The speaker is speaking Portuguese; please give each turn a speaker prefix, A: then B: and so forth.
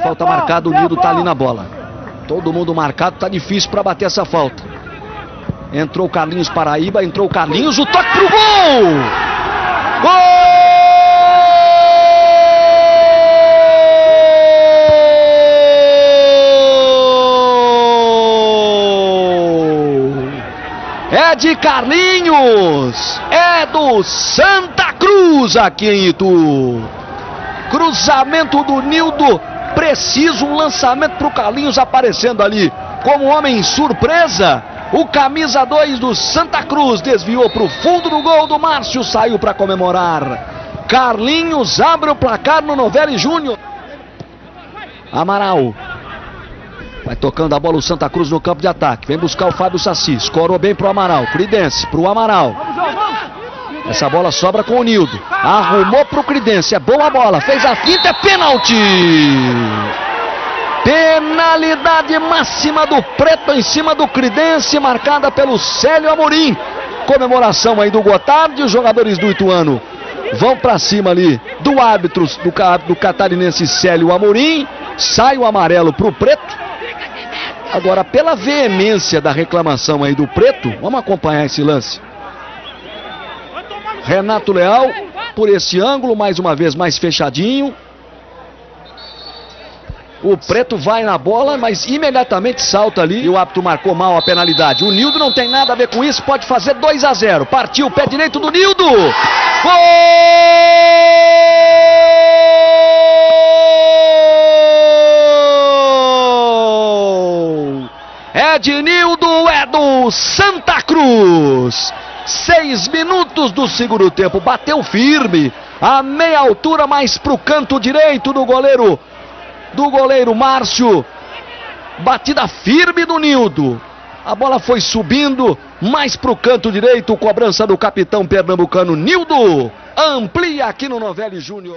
A: falta marcada, o Nildo tá ali na bola. Todo mundo marcado, tá difícil para bater essa falta. Entrou o Carlinhos Paraíba, entrou o Carlinhos, o toque pro gol! Gol! É de Carlinhos, é do Santa Cruz aqui em Itu. Cruzamento do Nildo, preciso, um lançamento para o Carlinhos aparecendo ali como homem surpresa. O camisa 2 do Santa Cruz desviou para o fundo do gol do Márcio, saiu para comemorar. Carlinhos abre o placar no Novelli Júnior. Amaral. Vai tocando a bola o Santa Cruz no campo de ataque. Vem buscar o Fábio Saci. Escorou bem pro Amaral. Cridense pro Amaral. Essa bola sobra com o Nildo. Arrumou pro Cridense. É boa a bola. Fez a finta. É pênalti. Penalidade máxima do Preto em cima do Cridense. Marcada pelo Célio Amorim. Comemoração aí do Gotardi. Os jogadores do Ituano vão pra cima ali do árbitro do catarinense Célio Amorim. Sai o amarelo pro Preto. Agora, pela veemência da reclamação aí do Preto, vamos acompanhar esse lance. Renato Leal, por esse ângulo, mais uma vez mais fechadinho. O Preto vai na bola, mas imediatamente salta ali. E o árbitro marcou mal a penalidade. O Nildo não tem nada a ver com isso, pode fazer 2-0. Partiu o pé direito do Nildo. Gol! É de Nildo, é do Santa Cruz. 6 minutos do segundo tempo, bateu firme, a meia altura mais pro canto direito do goleiro Márcio. Batida firme do Nildo. A bola foi subindo mais pro canto direito, cobrança do capitão pernambucano Nildo. Amplia aqui no Novelli Júnior.